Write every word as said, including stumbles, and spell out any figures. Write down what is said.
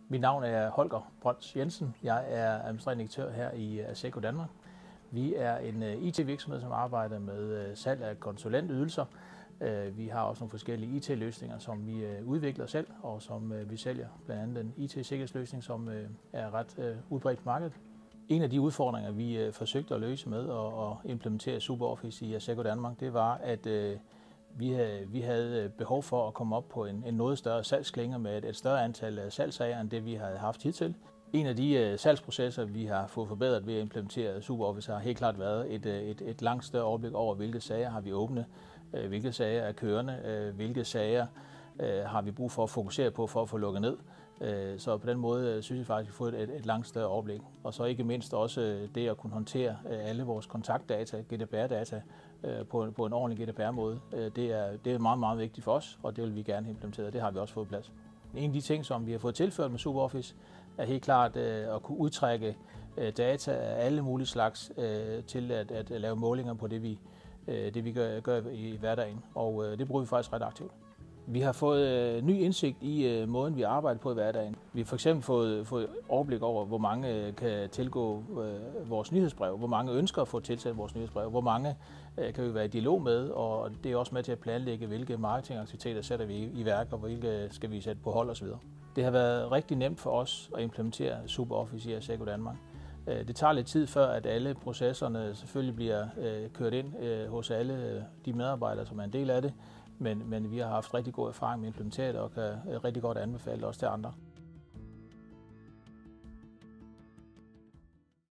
Mit navn er Holger Brøns Jensen. Jeg er administrerende direktør her i Asseco Danmark. Vi er en I T-virksomhed, som arbejder med salg af konsulentydelser. Vi har også nogle forskellige I T-løsninger, som vi udvikler selv, og som vi sælger. Blandt andet en I T-sikkerhedsløsning, som er ret udbredt på markedet. En af de udfordringer, vi forsøgte at løse med at implementere SuperOffice i Asseco Danmark, det var, at vi havde, vi havde behov for at komme op på en, en noget større salgsklinge med et større antal salgssager, end det vi havde haft hidtil. En af de salgsprocesser, vi har fået forbedret ved at implementere SuperOffice, har helt klart været et, et, et langt større overblik over, hvilke sager har vi åbne, hvilke sager er kørende, hvilke sager har vi brug for at fokusere på for at få lukket ned. Så på den måde synes jeg faktisk, at vi har fået et, et langt større overblik. Og så ikke mindst også det at kunne håndtere alle vores kontaktdata, G D P R-data, på, på en ordentlig G D P R-måde. Det er, det er meget, meget vigtigt for os, og det vil vi gerne implementere. Det har vi også fået plads. En af de ting, som vi har fået tilført med SuperOffice, er helt klart at kunne udtrække data af alle mulige slags til at, at lave målinger på det, vi, det, vi gør, gør i hverdagen. Og det bruger vi faktisk ret aktivt. Vi har fået ny indsigt i måden, vi arbejder på i hverdagen. Vi har for eksempel fået, fået overblik over, hvor mange kan tilgå vores nyhedsbrev, hvor mange ønsker at få tilsendt vores nyhedsbrev, hvor mange kan vi være i dialog med, og det er også med til at planlægge, hvilke marketingaktiviteter sætter vi i værk, og hvilke skal vi sætte på hold osv. Det har været rigtig nemt for os at implementere SuperOffice i Asseco Danmark. Det tager lidt tid før, at alle processerne selvfølgelig bliver kørt ind hos alle de medarbejdere, som er en del af det. Men, men vi har haft rigtig god erfaring med implementeret og kan rigtig godt anbefale det også til andre.